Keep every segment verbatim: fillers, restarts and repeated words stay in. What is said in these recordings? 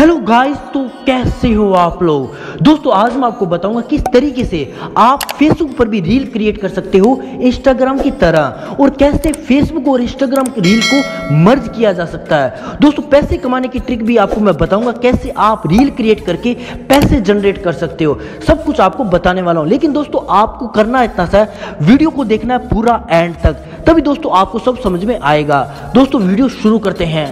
Hello guys, तो कैसे हो आप लोग। दोस्तों आज मैं आपको बताऊंगा किस तरीके से आप फेसबुक पर भी रील क्रिएट कर सकते हो इंस्टाग्राम की तरह, और कैसे फेसबुक और इंस्टाग्राम की रील को मर्ज किया जा सकता है। दोस्तों पैसे कमाने की ट्रिक भी आपको मैं बताऊंगा, कैसे आप रील क्रिएट करके पैसे जनरेट कर सकते हो, सब कुछ आपको बताने वाला हूं। लेकिन दोस्तों आपको करना इतना सा है, वीडियो को देखना है पूरा एंड तक, तभी दोस्तों आपको सब समझ में आएगा। दोस्तों वीडियो शुरू करते हैं।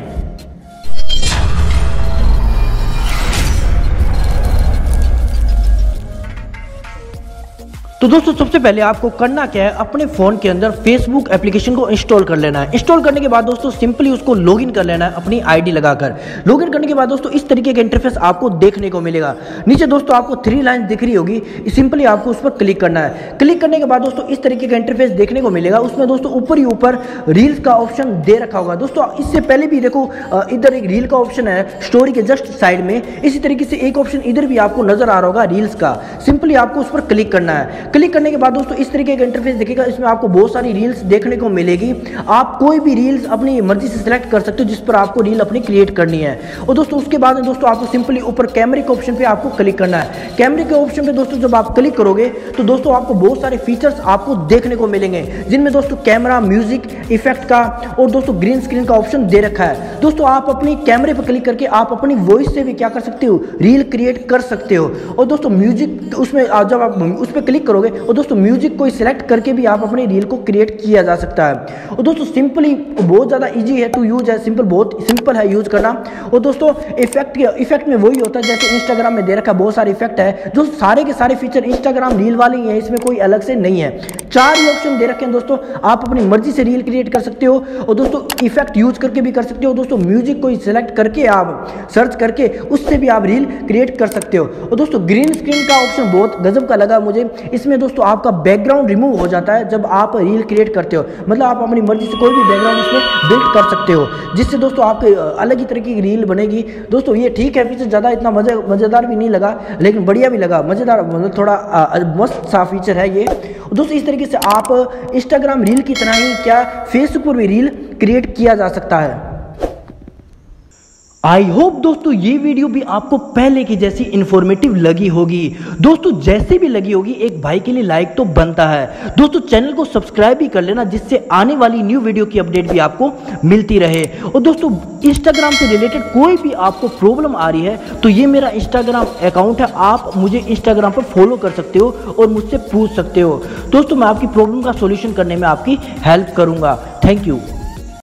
तो दोस्तों सबसे पहले आपको करना क्या है, अपने फ़ोन के अंदर फेसबुक एप्लीकेशन को इंस्टॉल कर लेना है। इंस्टॉल करने के बाद दोस्तों सिंपली उसको लॉगिन कर लेना है अपनी आईडी लगाकर। लॉगिन करने के बाद दोस्तों इस तरीके का इंटरफेस आपको देखने को मिलेगा। नीचे दोस्तों आपको थ्री लाइन दिख रही होगी, सिंपली आपको उस पर क्लिक करना है। क्लिक करने के बाद दोस्तों इस तरीके का इंटरफेस देखने को मिलेगा। उसमें दोस्तों ऊपर ही ऊपर रील्स का ऑप्शन दे रखा होगा। दोस्तों इससे पहले भी देखो इधर एक रील का ऑप्शन है स्टोरी के जस्ट साइड में, इसी तरीके से एक ऑप्शन इधर भी आपको नजर आ रहा होगा रील्स का। सिंपली आपको उस पर क्लिक करना है। क्लिक करने के बाद दोस्तों इस तरीके का इंटरफेस दिखेगा। इसमें आपको बहुत सारी रील्स देखने को मिलेगी। आप कोई भी रील्स अपनी मर्जी से सिलेक्ट कर सकते हो जिस पर आपको रील अपनी क्रिएट करनी है। और दोस्तों उसके बाद में दोस्तों आपको सिंपली ऊपर कैमरे के ऑप्शन पे आपको क्लिक करना है। कैमरे के ऑप्शन पे दोस्तों जब आप क्लिक करोगे तो दोस्तों आपको बहुत सारे फीचर्स आपको देखने को मिलेंगे, जिनमें दोस्तों कैमरा, म्यूजिक इफेक्ट का और दोस्तों ग्रीन स्क्रीन का ऑप्शन दे रखा है। दोस्तों आप अपनी कैमरे पर क्लिक करके आप अपनी वॉइस से भी क्या कर सकते हो, रील क्रिएट कर सकते हो। और दोस्तों म्यूजिक उसमें जब आप उस पर क्लिक करोगे और दोस्तों म्यूजिक को सिलेक्ट करके भी आप अपनी रील को क्रिएट किया जा सकता है। और दोस्तों सिंपली बहुत ज़्यादा इजी है टू यूज है, सिंपल बहुत सिंपल है यूज करना। और दोस्तों इफेक्ट इफेक्ट में वही होता है जैसे इंस्टाग्राम में दे रखा बहुत सारे इफेक्ट है, जो सारे के सारे फीचर इंस्टाग्राम रील वाले ही हैं, इसमें कोई अलग से नहीं है। चार ही ऑप्शन दे रखे हैं दोस्तों, आप अपनी मर्जी से रील क्रिएट कर सकते हो और दोस्तों इफेक्ट यूज करके भी कर सकते हो। दोस्तों म्यूजिक को सिलेक्ट करके आप सर्च करके उससे भी आप रील क्रिएट कर सकते हो। और दोस्तों ग्रीन स्क्रीन का ऑप्शन बहुत गजब का लगा मुझे। इसमें दोस्तों आपका बैकग्राउंड रिमूव हो जाता है जब आप रील क्रिएट करते हो, मतलब आप अपनी मर्जी से कोई भी बैकग्राउंड इसमें बिल्ड कर सकते हो, जिससे दोस्तों आपके अलग ही तरीके की रील बनेगी। दोस्तों ये ठीक है, फीचर ज़्यादा इतना मजे मज़ेदार भी नहीं लगा, लेकिन बढ़िया भी लगा, मज़ेदार, मतलब थोड़ा मस्त सा फीचर है ये। दोस्तों इस तरीके से आप इंस्टाग्राम रील की तरह ही क्या फेसबुक पर भी रील क्रिएट किया जा सकता है। आई होप दोस्तों ये वीडियो भी आपको पहले की जैसी इंफॉर्मेटिव लगी होगी। दोस्तों जैसे भी लगी होगी एक भाई के लिए लाइक तो बनता है। दोस्तों चैनल को सब्सक्राइब भी कर लेना, जिससे आने वाली न्यू वीडियो की अपडेट भी आपको मिलती रहे। और दोस्तों इंस्टाग्राम से रिलेटेड कोई भी आपको प्रॉब्लम आ रही है तो ये मेरा इंस्टाग्राम अकाउंट है, आप मुझे इंस्टाग्राम पर फॉलो कर सकते हो और मुझसे पूछ सकते हो। दोस्तों मैं आपकी प्रॉब्लम का सॉल्यूशन करने में आपकी हेल्प करूंगा। Thank you.